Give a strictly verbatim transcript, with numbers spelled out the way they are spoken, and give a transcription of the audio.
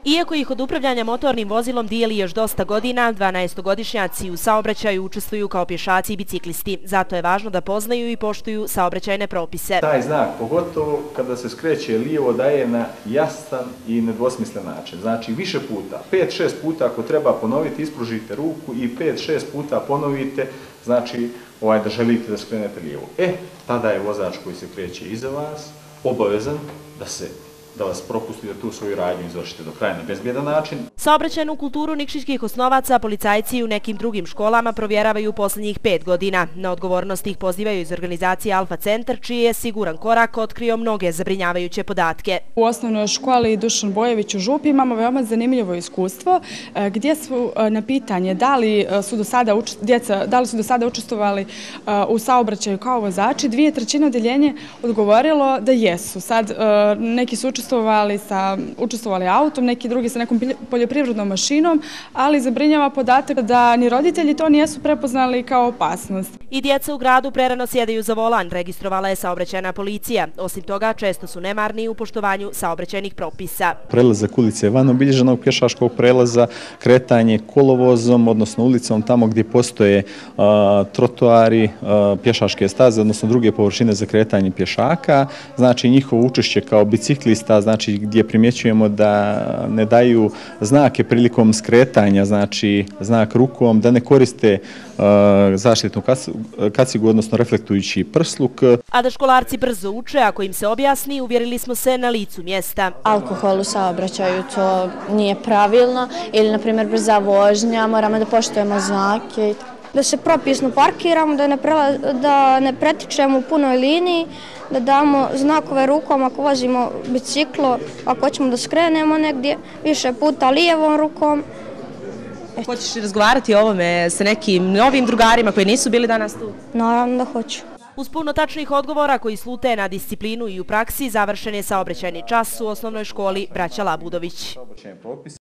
Iako ih od upravljanja motornim vozilom dijeli još dosta godina, dvanaestogodišnjaci u saobraćaju učestvuju kao pješaci i biciklisti. Zato je važno da poznaju i poštuju saobraćajne propise. Taj znak, pogotovo kada se skreće lijevo, daje na jasan i nedvosmislen način. Znači više puta, pet šest puta ako treba ponoviti, ispružite ruku i pet šest puta ponovite, znači ovaj, da želite da skrenete lijevo. E, tada je vozač koji se kreće iza vas obavezan da se da vas propusti da tu svoju radnju izvršite do kraja na bezbjedan način. Saobraćajnu kulturu nikšićkih osnovaca policajci u nekim drugim školama provjeravaju posljednjih pet godina. Na odgovornost ih pozivaju iz organizacije Alfa Centar, čiji je siguran korak otkrio mnoge zabrinjavajuće podatke. U osnovnoj školi Dušan Bojević u Župi imamo veoma zanimljivo iskustvo gdje su na pitanje da li su do sada, djeca, da li su do sada učestvovali u saobraćaju kao vozači, dvije trećine odjeljenje odgovorilo da jesu. Sad neki su učestvovali Sa, učestvovali autom, neki drugi sa nekom poljoprivrednom mašinom, ali zabrinjava podatak da ni roditelji to nijesu prepoznali kao opasnost. I djeca u gradu prerano sjedaju za volan, registrovala je saobraćajna policija. Osim toga, često su nemarni u poštovanju saobraćajnih propisa. Prelazak ulice van obilježenog pješačkog prelaza, kretanje kolovozom, odnosno ulicom tamo gdje postoje a, trotoari, a, pješačke staze, odnosno druge površine za kretanje pješaka, znači njihovo učešće kao biciklista, znači gdje primjećujemo da ne daju znake prilikom skretanja, znači znak rukom, da ne koriste uh, zaštitnu kacigu, odnosno reflektujući prsluk. A da školarci brzo uče, ako im se objasni, uvjerili smo se na licu mjesta. Alkohol u saobraćaju, to nije pravilno, ili na primjer brza vožnja, moramo da poštujemo znake. Da se propisno parkiramo, da ne, prela, da ne pretičemo u punoj liniji, da damo znakove rukom ako vozimo biciklo, ako hoćemo da skrenemo negdje, više puta lijevom rukom. Eto. Hoćeš li razgovarati o ovome sa nekim novim drugarima koji nisu bili danas tu? Naravno da hoću. Uz puno tačnih odgovora koji slute na disciplinu i u praksi, završen je saobraćajni čas u osnovnoj školi Braća Labudović.